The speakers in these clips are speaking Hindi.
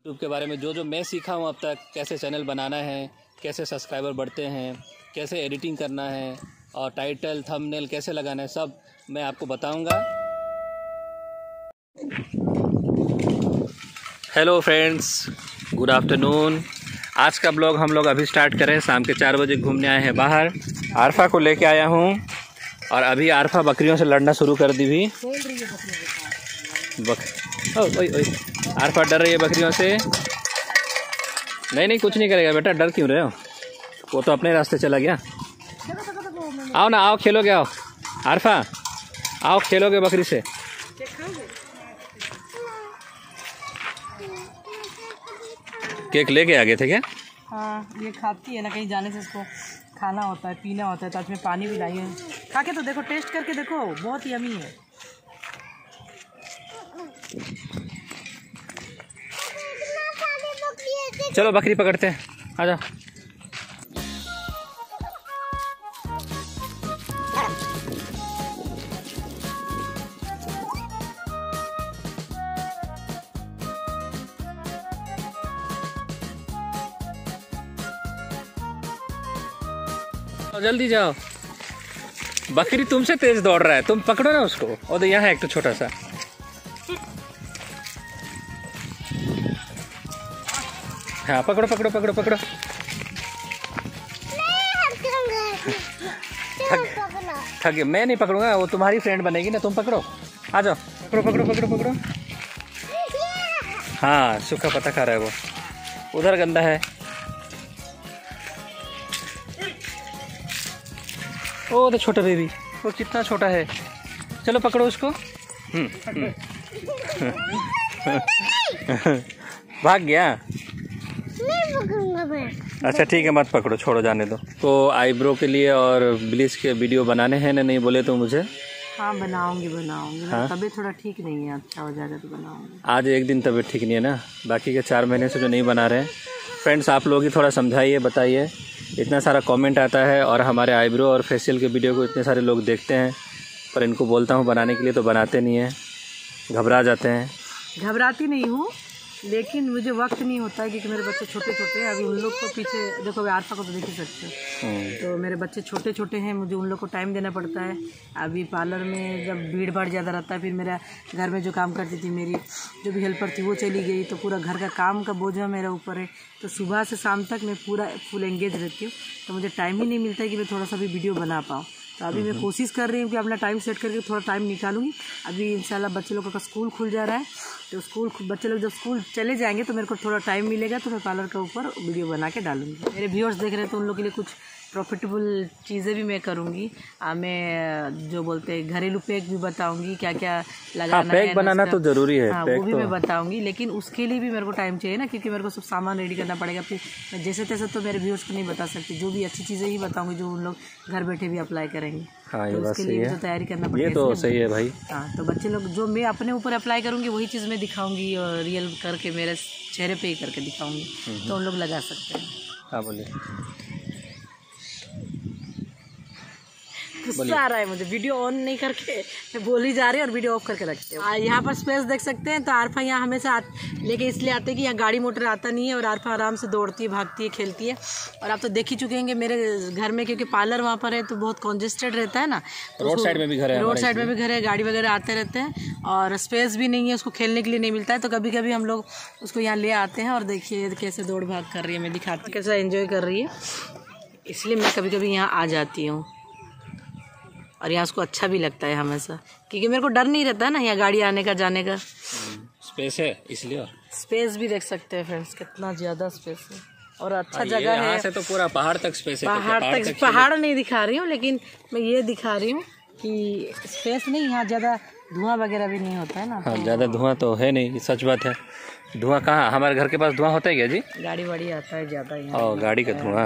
यूट्यूब के बारे में जो मैं सीखा हूँ अब तक, कैसे चैनल बनाना है, कैसे सब्सक्राइबर बढ़ते हैं, कैसे एडिटिंग करना है और टाइटल थंबनेल कैसे लगाना है, सब मैं आपको बताऊंगा। Hello friends, good afternoon. आज का ब्लॉग हम लोग अभी स्टार्ट करें। शाम के 4 बजे घूमने आए हैं बाहर। आरफा को लेके आया हूँ और अभी आरफा बकरियों से लड़ना शुरू कर दी भी। आरफा डर रही है बकरियों से। नहीं कुछ नहीं करेगा बेटा, डर क्यों रहे हो? वो तो अपने रास्ते चला गया। आओ ना, आओ खेलोगे, आओ आरफा, आओ खेलोगे बकरी से। केक लेके आ गए थे क्या? हाँ, ये खाती है ना, कहीं जाने से इसको खाना होता है, पीना होता है, तो आज मैं पानी भी लाई है। खा के तो देखो, टेस्ट करके देखो, बहुत यमी है। चलो बकरी पकड़ते हैं, आ जाओ। जल्दी जाओ, बकरी तुमसे तेज दौड़ रहा है, तुम पकड़ो ना उसको। और यहाँ है एक तो छोटा सा। हाँ पकड़ो पकड़ो पकड़ो पकड़ो। ठग मैं नहीं पकड़ूंगा, वो तुम्हारी फ्रेंड बनेगी ना, तुम पकड़ो। आ जाओ, पकड़ो पकड़ो पकड़ो पकड़ो। हाँ, सूखा पत्ता खा रहा है वो। उधर गंदा है। ओ तो छोटा बेबी, वो कितना छोटा है। चलो पकड़ो उसको। भाग गया। नहीं पकड़ूंगा मैं। अच्छा ठीक है, मत पकड़ो, छोड़ो, जाने दो। तो आईब्रो के लिए और ब्लीच के वीडियो बनाने हैं ना, नहीं बोले तो मुझे। हाँ बनाऊंगी। हाँ? तबीयत थोड़ा ठीक नहीं है, अच्छा हो जाएगा तो बनाऊंगी। आज एक दिन तबीयत ठीक नहीं है ना, बाकी के 4 महीने से जो नहीं बना रहे हैं। फ्रेंड्स, आप लोग ही थोड़ा समझाइए, बताइए। इतना सारा कमेंट आता है और हमारे आईब्रो और फेशियल के वीडियो को इतने सारे लोग देखते हैं, पर इनको बोलता हूँ बनाने के लिए तो बनाते नहीं हैं, घबरा जाते हैं। घबराती नहीं हूँ, लेकिन मुझे वक्त नहीं होता है, क्योंकि मेरे बच्चे छोटे छोटे हैं। अभी उन लोग को पीछे देखो, आरफा को तो देख ही सकते हैं। तो मेरे बच्चे छोटे छोटे हैं, मुझे उन लोग को टाइम देना पड़ता है। अभी पार्लर में जब भीड़ भाड़ ज़्यादा रहता है, फिर मेरा घर में जो काम करती थी, मेरी जो भी हेल्पर थी वो चली गई, तो पूरा घर का काम का बोझ मेरा ऊपर है। तो सुबह से शाम तक मैं पूरा फुल एंगेज रहती हूँ, तो मुझे टाइम ही नहीं मिलता है कि मैं थोड़ा सा भी वीडियो बना पाऊँ। तो अभी मैं कोशिश कर रही हूँ कि अपना टाइम सेट करके थोड़ा टाइम निकालूंगी। अभी इंशाल्लाह बच्चे लोगों का स्कूल खुल जा रहा है, तो बच्चे लोग जब स्कूल चले जाएंगे तो मेरे को थोड़ा टाइम मिलेगा, तो मैं पार्लर के ऊपर वीडियो बना के डालूंगी। मेरे व्यूअर्स देख रहे हैं तो उन लोग के लिए कुछ प्रॉफिटेबल चीज़ें भी मैं करूँगी। मैं जो बोलते हैं घरेलू पैक भी बताऊँगी, क्या क्या लगाना है। बनाना तो जरूरी है। हाँ, वो भी मैं बताऊँगी, लेकिन उसके लिए भी मेरे को टाइम चाहिए ना, क्योंकि मेरे को सब सामान रेडी करना पड़ेगा। फिर मैं जैसे तैसे तो मेरे व्यूअर्स को नहीं बता सकती, जो भी अच्छी चीज़ें ही बताऊँगी जो उन लोग घर बैठे भी अप्लाई करेंगे। हाँ, तो उसके लिए तो तैयारी करना पड़ेगा। ये तो सही है भाई। हाँ, तो बच्चे लोग जो मैं अपने ऊपर अप्लाई करूँगी वही चीज़ मैं दिखाऊँगी, और रियल करके मेरे चेहरे पे ही करके दिखाऊँगी, तो उन लोग लगा सकते हैं। हाँ बोलिए। गुस्सा आ रहा है मुझे, वीडियो ऑन नहीं करके मैं बोल ही जा रही हूँ और वीडियो ऑफ करके रखते हैं। यहाँ पर स्पेस देख सकते हैं। तो आरफा यहाँ हमेशा लेके इसलिए आते हैं कि यहाँ गाड़ी मोटर आता नहीं है, और आरफा आराम से दौड़ती है, भागती है, खेलती है। और आप तो देख ही चुके होंगे मेरे घर में, क्योंकि पार्लर वहाँ पर है तो बहुत कॉन्जेस्टेड रहता है ना। तो रोड साइड में भी घर है, रोड साइड में भी घर है, गाड़ी वगैरह आते रहते हैं, और स्पेस भी नहीं है, उसको खेलने के लिए नहीं मिलता है। तो कभी कभी हम लोग उसको यहाँ ले आते हैं, और देखिए कैसे दौड़ भाग कर रही है, मैं दिखाती हूँ कैसा एंजॉय कर रही है। इसलिए मैं कभी कभी यहाँ आ जाती हूँ, और यहाँ उसको अच्छा भी लगता है हमेशा, क्योंकि मेरे को डर नहीं रहता है ना यहाँ गाड़ी आने का, जाने का। स्पेस है इसलिए। और स्पेस भी देख सकते हैं फ्रेंड्स, कितना ज़्यादा स्पेस है, और अच्छा जगह है। यहाँ से तो पूरा पहाड़ तक स्पेस है। पहाड़ नहीं दिखा रही हूँ, लेकिन मैं ये दिखा रही हूँ कि स्पेस नहीं, यहाँ ज़्यादा धुआं वगैरह भी नहीं होता है ना। हाँ, ज़्यादा धुआं तो है नहीं, सच बात है। धुआं कहाँ, हमारे घर के पास धुआं होता है क्या जी? गाड़ी वाड़ी आता है ज़्यादा यहाँ। और गाड़ी का धुआं।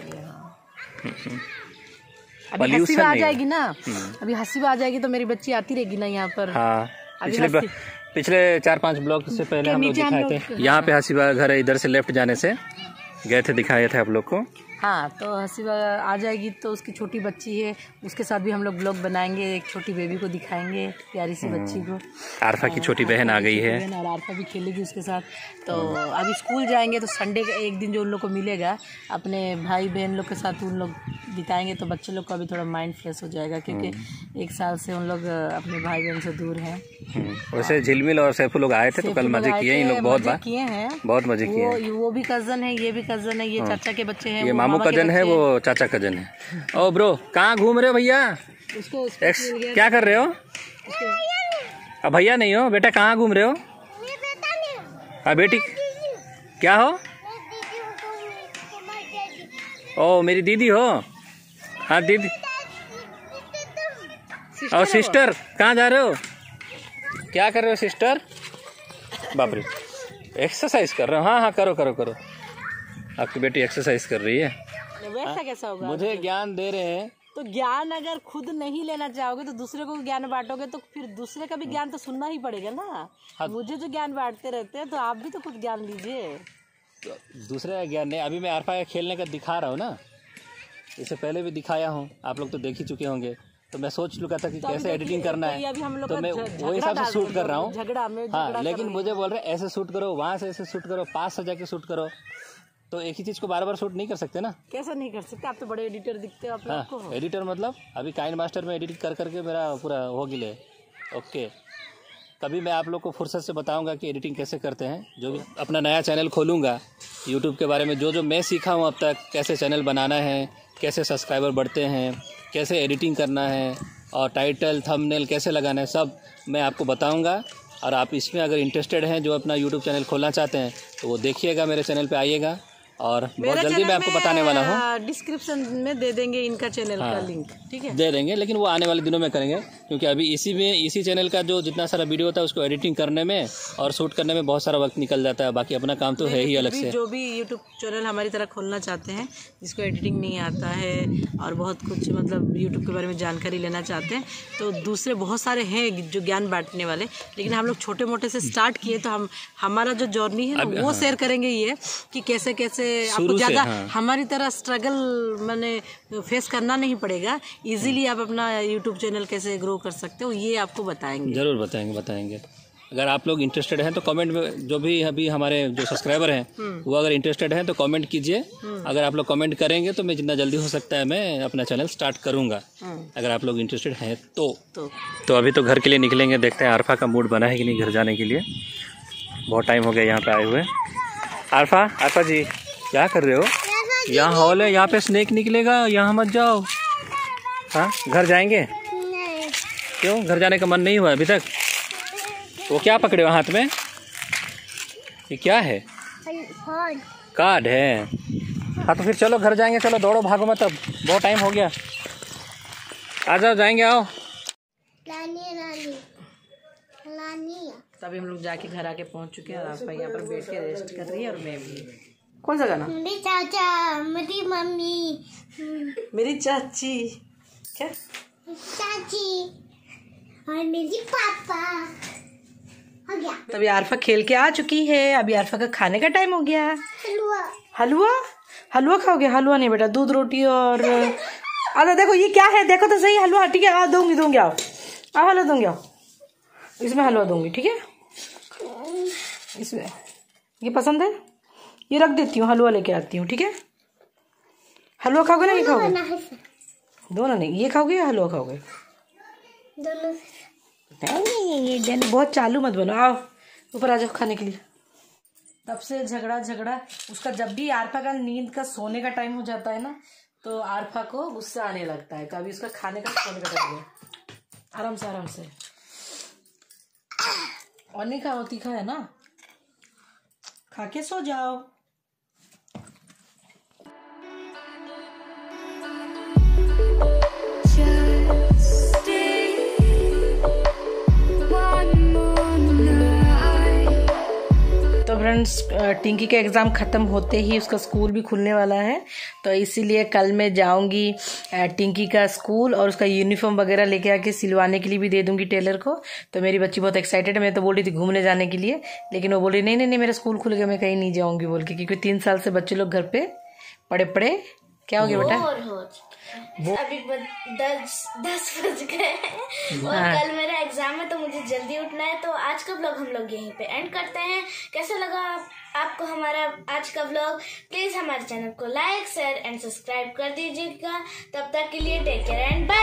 अभी हसीबा आ जाएगी ना, अभी हसीबा आ जाएगी तो मेरी बच्ची आती रहेगी ना यहाँ पर। हाँ, पिछले 4-5 ब्लॉक से पहले हम लोग दिखाए थे। यहाँ पे हसीबा घर है, इधर से लेफ्ट जाने से गए थे, दिखाए थे आप लोग को। हाँ, तो हसीबा आ जाएगी तो उसकी छोटी बच्ची है, उसके साथ भी हम लोग ब्लॉग बनाएंगे, एक छोटी बेबी को दिखाएंगे, प्यारी सी बच्ची को। आरफा की छोटी बहन आ गई है और आरफा भी खेलेगी उसके साथ। तो अभी स्कूल जाएंगे तो संडे का एक दिन जो उन लोग को मिलेगा अपने भाई बहन लोग के साथ उन लोग बिताएंगे, तो बच्चे लोग का भी थोड़ा माइंड फ्रेश हो जाएगा, क्योंकि 1 साल से उन लोग अपने भाई बहन से दूर हैं। वैसे झिलमिल और सैफू लोग आए थे तो कल मजे किए इन लोग, बहुत किए हैं, बहुत मजे किए। वो भी कजन है, ये भी कजन है, ये चाचा के बच्चे हैं, ये मामू कजन है, वो चाचा कजन है। ओ ब्रो, कहाँ घूम रहे हो भैया? क्या कर रहे हो? अब भैया नहीं हो बेटा, कहाँ घूम रहे हो? हाँ बेटी, क्या हो? ओ मेरी दीदी हो? हाँ दीदी। और सिस्टर कहाँ जा रहे हो? क्या कर रहे हो सिस्टर? बाप रे, एक्सरसाइज कर रहे हो? हाँ हाँ करो करो करो, आपकी बेटी एक्सरसाइज कर रही है। वैसा कैसा होगा? मुझे ज्ञान दे रहे हैं। तो ज्ञान अगर खुद नहीं लेना चाहोगे तो दूसरे को ज्ञान बांटोगे, तो फिर दूसरे का भी ज्ञान तो सुनना ही पड़ेगा ना। मुझे जो ज्ञान बांटते रहते हैं तो आप भी तो कुछ ज्ञान लीजिए। तो दूसरे का ज्ञान नहीं, अभी मैं आरफा का खेलने का दिखा रहा हूँ ना, इससे पहले भी दिखाया हूँ, आप लोग तो देख ही चुके होंगे। तो मैं सोच चुका था कि कैसे एडिटिंग करना है, तो मैं वही हिसाब से शूट कर रहा हूँ। झगड़ा में हाँ, लेकिन मुझे बोल रहे ऐसे शूट करो, वहाँ से ऐसे शूट करो, पास से जाके शूट करो, तो एक ही चीज को बार बार शूट नहीं कर सकते ना। कैसा नहीं कर सकते? आप तो बड़े एडिटर दिखते हो आप लोग को। एडिटर मतलब अभी काइन मास्टर में एडिट कर करके मेरा पूरा हो गिले। ओके, कभी मैं आप लोग को फुर्सत से बताऊंगा कि एडिटिंग कैसे करते हैं। जो भी अपना नया चैनल खोलूंगा यूट्यूब के बारे में, जो जो मैं सीखा हूँ अब तक, कैसे चैनल बनाना है, कैसे सब्सक्राइबर बढ़ते हैं, कैसे एडिटिंग करना है और टाइटल थंबनेल कैसे लगाना है, सब मैं आपको बताऊंगा। और आप इसमें अगर इंटरेस्टेड हैं, जो अपना यूट्यूब चैनल खोलना चाहते हैं, तो वो देखिएगा, मेरे चैनल पे आइएगा और बहुत जल्दी मैं आपको बताने वाला हूँ। डिस्क्रिप्शन में दे देंगे इनका चैनल का लिंक, ठीक है? दे देंगे, लेकिन वो आने वाले दिनों में करेंगे, क्योंकि अभी इसी चैनल का जो जितना सारा वीडियो होता है उसको एडिटिंग करने में और शूट करने में बहुत सारा वक्त निकल जाता है। बाकी अपना काम तो है ही अलग से। जो भी यूट्यूब चैनल हमारी तरह खोलना चाहते हैं, जिसको एडिटिंग नहीं आता है और बहुत कुछ मतलब यूट्यूब के बारे में जानकारी लेना चाहते हैं, तो दूसरे बहुत सारे हैं जो ज्ञान बांटने वाले, लेकिन हम लोग छोटे मोटे से स्टार्ट किए, तो हमारा जो जर्नी है ना वो शेयर करेंगे, ये कि कैसे कैसे आपको ज़्यादा हमारी तरह स्ट्रगल मैंने फेस करना नहीं पड़ेगा, इजीली आप अपना यूट्यूब चैनल कैसे ग्रो कर सकते हो ये आपको बताएंगे। ज़रूर बताएंगे। अगर आप लोग इंटरेस्टेड हैं तो कमेंट में, जो भी अभी हमारे जो सब्सक्राइबर हैं वो अगर इंटरेस्टेड हैं तो कमेंट कीजिए। अगर आप लोग कमेंट करेंगे तो मैं जितना जल्दी हो सकता है मैं अपना चैनल स्टार्ट करूँगा, अगर आप लोग इंटरेस्टेड हैं तो अभी तो घर के लिए निकलेंगे, देखते हैं आरफा का मूड बना है कि नहीं घर जाने के लिए। बहुत टाइम हो गया यहाँ पे आए हुए। आरफा जी क्या कर रहे हो? यहाँ हॉल है, यहाँ पे स्नेक निकलेगा, यहाँ मत जाओ। हाँ, घर जाएंगे? क्यों, घर जाने का मन नहीं हुआ अभी तक? वो क्या पकड़े हो हाथ में? ये क्या है? कार्ड है। हाँ तो फिर चलो घर जाएंगे, चलो दौड़ो भागो मत, अब बहुत टाइम हो गया। आ जाओ, जाएंगे, आओ। तभी हम लोग जाके घर आके पहुंच चुके हैं और आप यहाँ पर बैठ के रेस्ट कर रही है और मैं भी। कौन सा गाना? मेरी चाचा, मेरी मम्मी, मेरी चाची, क्या चाची और मेरी पापा हो गया। तभी आरफा खेल के आ चुकी है, अभी आरफा का खाने का टाइम हो गया। हलवा खाओगे? हलवा नहीं बेटा, दूध रोटी और अरे देखो ये क्या है, देखो तो सही। हलवा ठीक है, दूंगी आओ, हलवा दूंगी, आओ इसमें हलवा दूंगी, ठीक है? इसमें ये पसंद है, ये रख देती हूँ, हलवा लेके आती हूँ, ठीक है? हलवा खाओगे ना? ये खाओगे? दोनों नहीं, ये खाओगे या हलवा खाओगे? दोनों। नहीं ये जैनी बहुत चालू मत बनो, आओ ऊपर आ जाओ खाने के लिए। तब से झगड़ा उसका, जब भी आरफा का नींद का सोने का टाइम हो जाता है ना, तो आरफा को गुस्सा आने लगता है। कभी उसका खाने का सोने का टाइम है, आराम से और नहीं खाओ, तीखा है ना, खा के सो जाओ। तो फ्रेंड्स, टिंकी का एग्ज़ाम ख़त्म होते ही उसका स्कूल भी खुलने वाला है, तो इसीलिए कल मैं जाऊंगी टिंकी का स्कूल और उसका यूनिफॉर्म वगैरह लेके आके सिलवाने के लिए भी दे दूंगी टेलर को। तो मेरी बच्ची बहुत एक्साइटेड है। मैं तो बोल रही थी घूमने जाने के लिए, लेकिन वो बोल रही नहीं मेरा स्कूल खुल गया, मैं कहीं नहीं जाऊंगी बोल के, क्योंकि 3 साल से बच्चे लोग घर पे पड़े क्या हो गया बेटा? अभी 10 बज गए और कल मेरा एग्जाम है तो मुझे जल्दी उठना है। तो आज का व्लॉग हम लोग यहीं पे एंड करते हैं। कैसा लगा आपको हमारा आज का व्लॉग? प्लीज हमारे चैनल को लाइक शेयर एंड सब्सक्राइब कर दीजिएगा। तब तक के लिए टेक केयर एंड बाय।